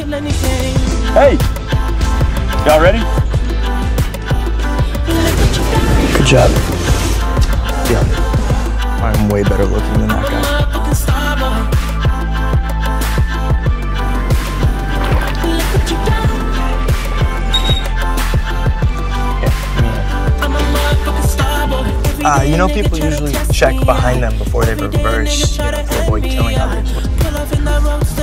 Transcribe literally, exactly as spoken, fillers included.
Hey! Y'all ready? Good job. Yeah, I'm way better looking than that guy. Uh, you know, people usually check behind them before they reverse, you know, to avoid killing others.